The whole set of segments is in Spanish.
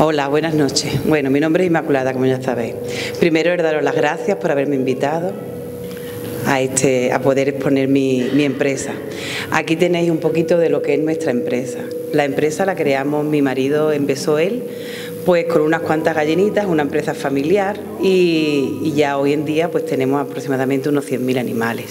Hola, buenas noches. Bueno, mi nombre es Inmaculada, como ya sabéis. Primero, daros las gracias por haberme invitado a poder exponer mi empresa. Aquí tenéis un poquito de lo que es nuestra empresa. La empresa la creamos, mi marido empezó él, pues con unas cuantas gallinitas, una empresa familiar y ya hoy en día pues tenemos aproximadamente unos 100.000 animales.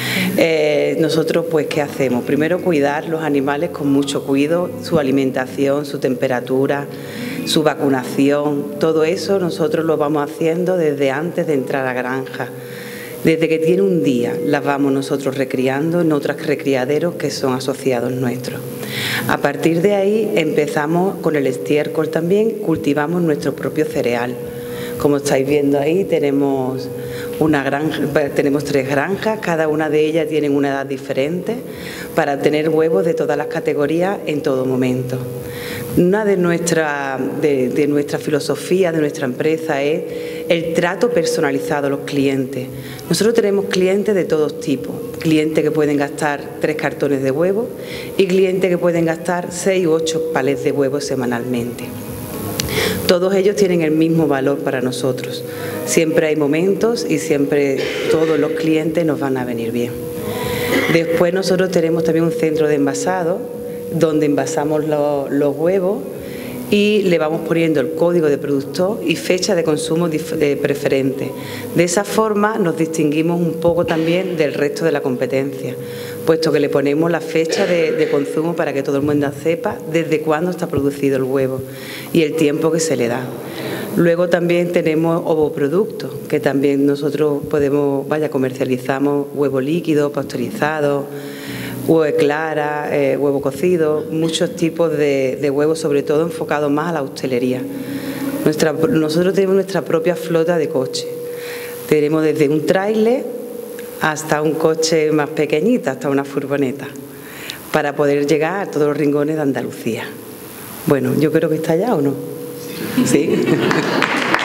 Nosotros pues ¿qué hacemos? Primero cuidar los animales con mucho cuidado, su alimentación, su temperatura, su vacunación, todo eso nosotros lo vamos haciendo desde antes de entrar a la granja. Desde que tiene un día las vamos nosotros recriando en otros recriaderos que son asociados nuestros. A partir de ahí empezamos con el estiércol también, cultivamos nuestro propio cereal. Como estáis viendo ahí tenemos una granja, tenemos 3 granjas, cada una de ellas tiene una edad diferente para tener huevos de todas las categorías en todo momento. Una de nuestra filosofía de nuestra empresa es el trato personalizado a los clientes. Nosotros tenemos clientes de todos tipos, clientes que pueden gastar 3 cartones de huevos y clientes que pueden gastar 6 u 8 palets de huevos semanalmente. Todos ellos tienen el mismo valor para nosotros. Siempre hay momentos y siempre todos los clientes nos van a venir bien. Después nosotros tenemos también un centro de envasado donde envasamos los huevos y le vamos poniendo el código de productor y fecha de consumo preferente. De esa forma nos distinguimos un poco también del resto de la competencia, puesto que le ponemos la fecha de consumo para que todo el mundo sepa desde cuándo está producido el huevo y el tiempo que se le da. Luego también tenemos ovoproductos, que también nosotros comercializamos huevo líquido, pasteurizado, huevo de clara, huevo cocido, muchos tipos de huevos, sobre todo enfocados más a la hostelería. Nosotros tenemos nuestra propia flota de coches. Tenemos desde un tráiler hasta un coche más pequeñito, hasta una furgoneta, para poder llegar a todos los rincones de Andalucía. Bueno, yo creo que está allá, ¿o no? ¿Sí?